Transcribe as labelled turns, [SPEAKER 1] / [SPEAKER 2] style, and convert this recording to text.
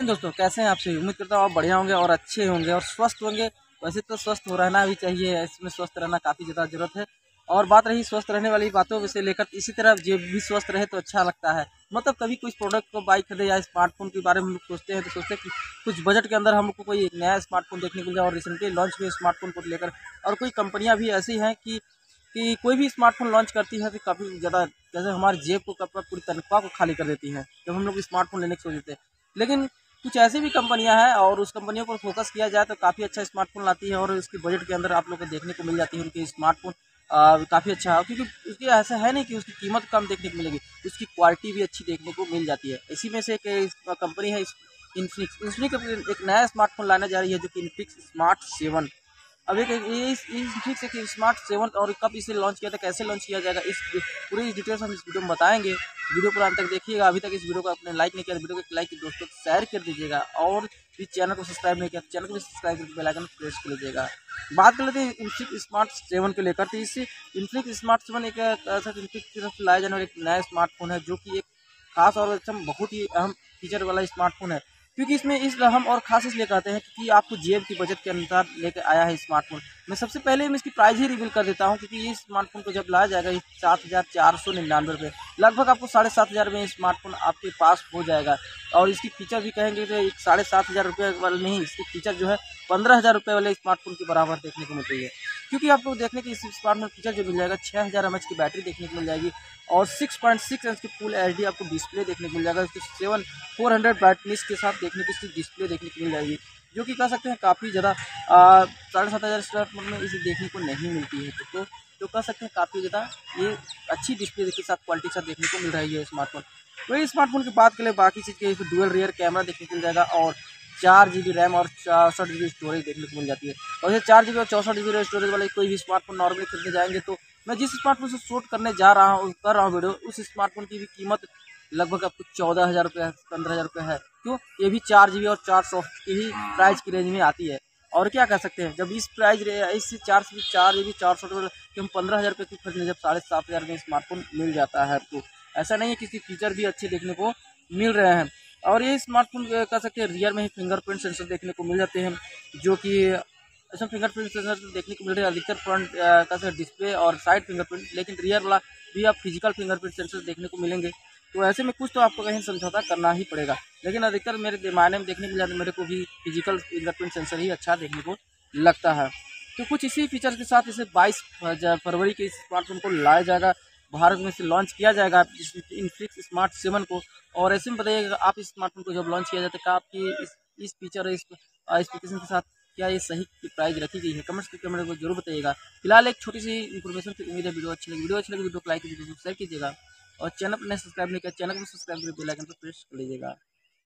[SPEAKER 1] दोस्तों कैसे हैं आप सभी। उम्मीद करता हूँ आप बढ़िया होंगे और अच्छे होंगे और स्वस्थ होंगे। वैसे तो स्वस्थ हो रहना भी चाहिए, इसमें स्वस्थ रहना काफ़ी ज़्यादा ज़रूरत है। और बात रही स्वस्थ रहने वाली बातों से लेकर, इसी तरह जेब भी स्वस्थ रहे तो अच्छा लगता है। मतलब कभी कोई प्रोडक्ट को बाई खरीदे या स्मार्टफोन के बारे में हम लोग सोचते हैं तो सोचते हैं कि कुछ बजट के अंदर हम लोग को कोई एक नया स्मार्टफोन देखने को मिल जाए। और रिसेंटली लॉन्च हुए स्मार्टफोन को लेकर और कोई कंपनियाँ भी ऐसी हैं कि कोई भी स्मार्टफोन लॉन्च करती है तो काफ़ी ज़्यादा जैसे हमारी जेब को पूरी तनख्वाह को खाली कर देती है जब हम लोग स्मार्टफोन लेने की सोचते हैं। लेकिन कुछ ऐसी भी कंपनियां हैं और उस कंपनियों पर फोकस किया जाए तो काफ़ी अच्छा स्मार्टफोन लाती है और इसके बजट के अंदर आप लोग को देखने को मिल जाती है उनके स्मार्टफोन काफ़ी अच्छा है। क्योंकि उसकी ऐसा है नहीं कि उसकी कीमत कम देखने को मिलेगी, उसकी क्वालिटी भी अच्छी देखने को मिल जाती है। इसी में से एक कंपनी है इन्फिनिक्स। इन्फिनिक्स एक नया स्मार्टफोन लाने जा रही है जो कि इन्फिनिक्स स्मार्ट 7। अब एक ठीक से कि स्मार्ट 7 और कब इसे लॉन्च किया था, कैसे लॉन्च किया जाएगा, इस पूरी डिटेल्स हम इस वीडियो में बताएंगे। वीडियो पूरा अंत तक देखिएगा। अभी तक इस वीडियो को आपने लाइक नहीं किया तो वीडियो को लाइक दोस्तों को शेयर कर दीजिएगा और इस चैनल को सब्सक्राइब नहीं किया तो चैनल को भी सब्सक्राइब करके बेल आइकन प्रेस कर लीजिएगा। बात कर लेते हैं इन्फिनिक्स स्मार्ट 7 को लेकर। तो इससे इन्फिनिक्स स्मार्ट 7 एक ऐसा इन्फिनिक्स की तरफ से लाया जाने वाला एक नया स्मार्टफोन है जो कि एक खास और एकदम बहुत ही अहम फीचर वाला स्मार्टफोन है। क्योंकि इसमें इस हम और खास इसलिए कहते हैं क्योंकि आपको जेब की बजट के अनुसार लेकर आया है स्मार्टफोन। मैं सबसे पहले मैं इसकी प्राइस ही रिवील कर देता हूँ क्योंकि ये स्मार्टफोन को जब लाया जाएगा 7,499 लगभग आपको 7,500 में स्मार्टफोन आपके पास हो जाएगा। और इसकी फीचर भी कहेंगे तो 7,500 वाले नहीं, इसकी फीचर जो है 15,000 वाले स्मार्टफोन के बराबर देखने को मिल रही है। क्योंकि आपको देखने की इस स्मार्टफोन फीचर जो मिल जाएगा 6,000 mAh की बैटरी देखने को मिल जाएगी और 6.6 इंच की फुल HD आपको डिस्प्ले देखने को मिल जाएगा। इसकी 400 ब्राइटनेस के साथ देखने की इसकी डिस्प्ले देखने को मिल जाएगी जो कि कह सकते हैं काफ़ी ज़्यादा 7,500 स्मार्टफोन में इसे देखने को नहीं मिलती है। तो कह सकते हैं काफ़ी ज़्यादा ये अच्छी डिस्प्ले के साथ क्वालिटी के साथ देखने को मिल रही है स्मार्टफोन। वही स्मार्टफोन की बात करें बाकी चीज़ के डुअल रियर कैमरा देखने को मिल जाएगा और 4 GB रैम और 64 GB स्टोरेज देखने को मिल जाती है। और ये 4 GB और 64 GB स्टोरेज वाले कोई भी स्मार्टफोन नॉर्मली खरीदने जाएंगे तो मैं जिस स्मार्टफोन से शूट करने जा रहा हूँ कर रहा हूँ वीडियो, उस स्मार्टफोन की भी कीमत लगभग आपको 14,000 है, 15,000 है। क्यों? ये भी 4 GB और 400 की ही प्राइस की रेंज में आती है। और क्या कह सकते हैं, जब इस प्राइस इस 4 GB 400 कि हम 15,000 की खरीदने जब 7,500 में स्मार्टफोन मिल जाता है तो ऐसा नहीं है कि इसके फीचर भी अच्छे देखने को मिल रहे हैं। और ये स्मार्टफोन कह सकते हैं रियर में ही फिंगरप्रिंट सेंसर देखने को मिल जाते हैं जो कि इसमें फिंगरप्रिंट सेंसर देखने को मिल रहे हैं अधिकतर फ्रंट का डिस्प्ले और साइड फिंगरप्रिंट, लेकिन रियर वाला भी आप फिजिकल फिंगरप्रिंट सेंसर देखने को मिलेंगे। तो ऐसे में कुछ तो आपको कहीं समझौता करना ही पड़ेगा, लेकिन अधिकतर मेरे मायने में देखने को मिला तो मेरे को भी फिजिकल फिंगरप्रिंट सेंसर ही अच्छा देखने को लगता है। तो कुछ इसी फीचर के साथ इसे 22 फरवरी के इस स्मार्टफोन को लाया जाएगा, भारत में से लॉन्च किया जाएगा इन्फिनिक्स स्मार्ट 7 को। और ऐसे में बताइएगा आप इस स्मार्टफोन को जब लॉन्च किया जाता है क्या आपकी इस फीचर इस स्पेसिफिकेशन के साथ क्या ये सही प्राइस रखी गई है, कमेंट्स करके मेरे को जरूर बताइएगा। फिलहाल एक छोटी सी इन्फॉर्मेशन थी, उम्मीद है वीडियो अच्छी लगी। वीडियो को लाइक कीजिए, शेयर कीजिएगा और चैनल पर नहीं सब्सक्राइब नहीं किया चैनल को सब्सक्राइब करके बेल आइकन पर प्रेस कर लीजिएगा।